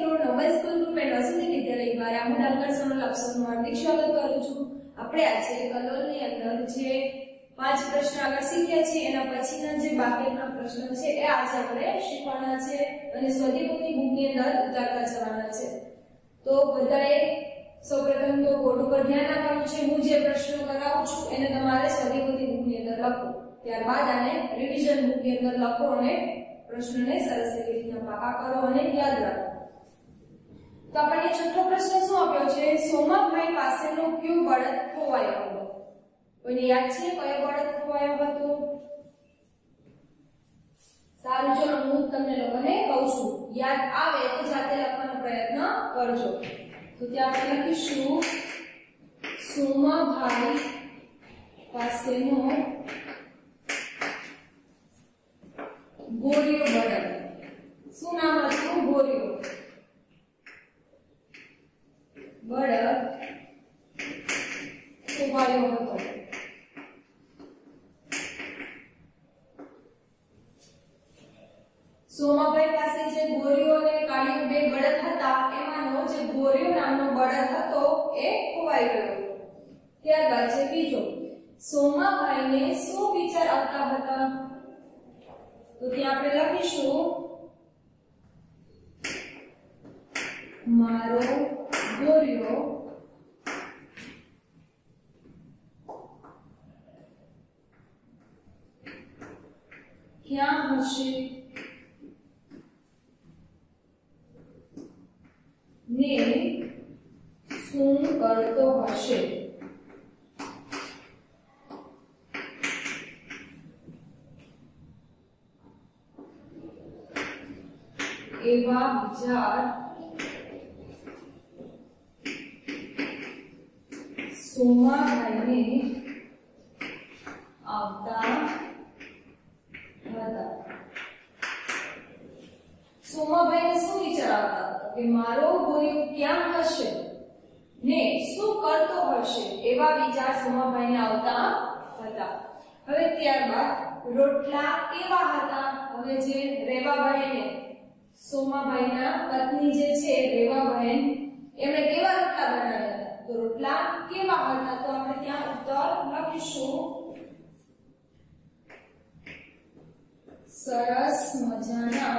મિત્રો, noble school group and Vasanti Vidyalaya દ્વારા હું ડાંગર સોનલ આપ સૌનું હાર્દિક સ્વાગત કરું છું. આપણે આજે કલોલની અંદર જે 5 પ્રશ્ન આગળ શીખ્યા છીએ એના પછીના જે બાકીના પ્રશ્નો છે એ આજે આપણે શીખવાના છે અને સ્વદેપોથી બુકની અંદર ઉતારતા જવાના છે. તો બધાએ સૌપ્રથમ તો બોર્ડ ઉપર ધ્યાન આપવાનું છે. હું જે પ્રશ્નો કરાવું છું એને તમારે સ્વદેપોથી બુકની અંદર લખો. ત્યારબાદ આને રિવિઝન બુકની અંદર લખો અને પ્રશ્નને સરસ રીતના પાકા કરો અને યાદ રાખો. તો આપણને છઠ્ઠો પ્રશ્ન શું આપ્યો છે? સોમાભાઈ પાસેનો કયો બળદ ખોવાયો હતો? કોઈને યાદ છે કયો બળદ ખોવાયો હતો? સારું, ચલો હું તમને લોકોને કહું છું. યાદ આવે તો જાતે લખવાનો પ્રયત્ન કરજો. તો ત્યાં આપણે લખીશું સોમાભાઈ પાસેનો ગોરિયો બળદ. શું નામ હતું? ગોરિયો બળદ ખોવાયો હતો. સોમાભાઈ પાસે જે ગોરિયો અને કાળિયો બે બળદ હતા એમાંનો જે ગોરિયો નામનો બળદ હતો એ ખોવાઈ ગયો. ત્યારબાદ છે બીજો, સોમાભાઈને શું વિચાર આવતા હતા? તો ત્યાં આપણે લખીશું મારો ગોરિયો ક્યાં હશે ને શું કરતો હશે? એવા વિચાર સોમાભાઈને આવતા હતા. સોમાભાઈને શું વિચાર આવતા હતા? કે મારો ગોરિયો ક્યાં હશે ને શું કરતો હશે? એવા વિચાર સોમાભાઈને આવતા હતા. હવે ત્યારબાદ રોટલા કેવા હતા? હવે જે રેવાબહેને સોમાભાઈના પત્ની જે છે રેવાબહેન એમણે કેવા રોટલા બનાવ્યા હતા? તો રોટલા કેવા હતા? તો આપણે ત્યાં ઉત્તર લખીશું સરસ મજાના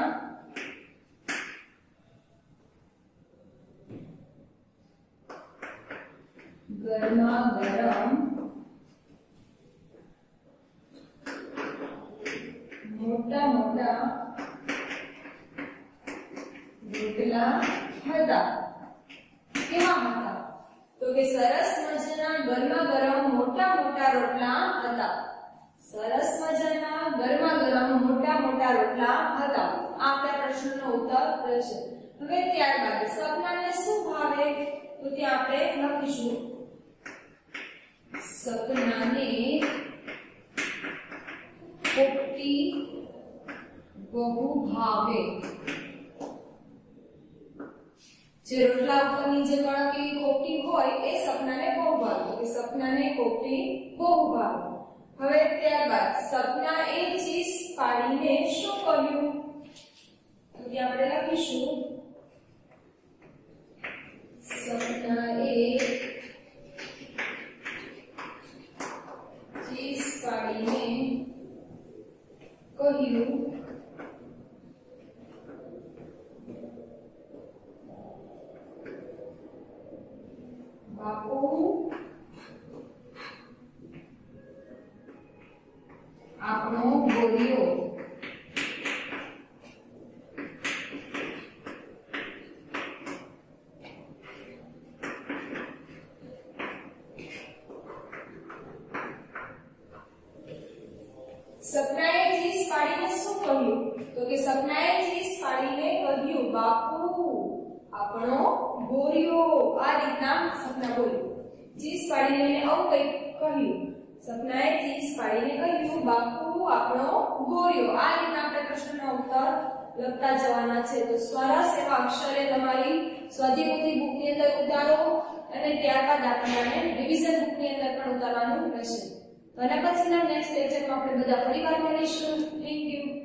ગરમા ગરમ મોટા મોટા રોટલા હતા. કેવા હતા? તો કે સરસ મજાના ગરમા ગરમ મોટા મોટા રોટલા હતા. સરસ મજાના ગરમા ગરમ મોટા મોટા રોટલા હતા. આ આપણા પ્રશ્નનો ઉત્તર રહેશે. હવે ત્યારબાદ સપનાને શું ભાવે? તો ત્યાં આપણે લખીશું સપનાને પોપટી બહુ ભાવે. જે રોટલા ઉપરની જે કડક એવી પોપટી હોય એ સપનાને બહુ ભાવે. એ સપનાને પોપટી બહુ ભાવે. હવે ત્યારબાદ સપના એ ચીસ પાડીને શું કહ્યું? તો ત્યાં આપણે લખીશું સપના એ ચીસ પાડીને કહ્યું બાપુ આપણો ગોરિયો સપનાએ ચીસ પાડીને શું કહ્યું? તો કે સપનાએ ચીસ પાડીને કહ્યું બાપુ આપણો ગોરિયો. આ રીતના સપના બોલ્યું. ચીસ પાડીને આવું કંઈક કહ્યું. સપનાએ ચીસ પાડીને કહ્યું બાપુ આપણો ગોરિયો. આ રીતના આપણે પ્રશ્નનો ઉત્તર લખતા જવાના છે. તો સરસ એવા અક્ષરે તમારી સ્વદેપોથી બુકની અંદર ઉતારો અને ત્યારબાદ આપણને રિવિઝન બુકની અંદર પણ ઉતારવાનું રહેશે. તો આના પછીના નેક્સ્ટ લેક્ચરમાં આપણે બધા ફરીવાર મળીશું. Thank you.